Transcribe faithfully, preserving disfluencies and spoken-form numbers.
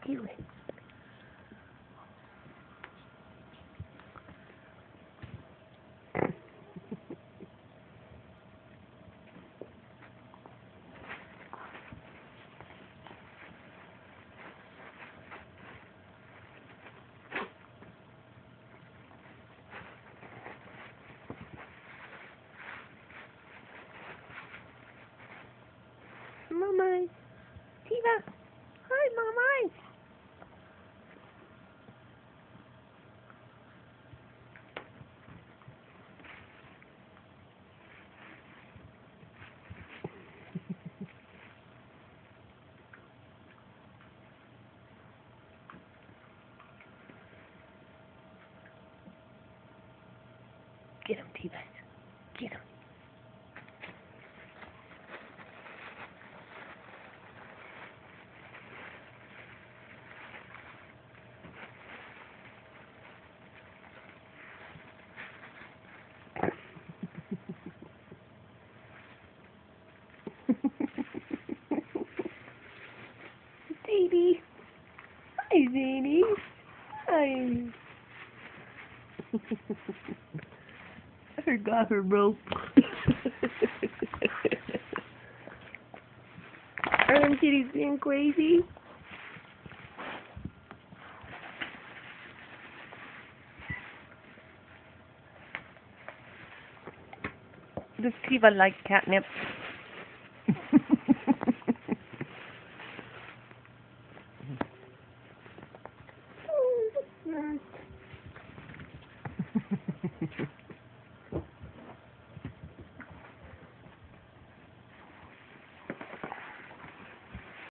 doing? Mama, Tiva. Hi, Mama. Get him, Tiva. Get him. Baby. Hi, Zany. Hi. I got her, bro. Are them kitties being crazy? Does Tiva like catnip?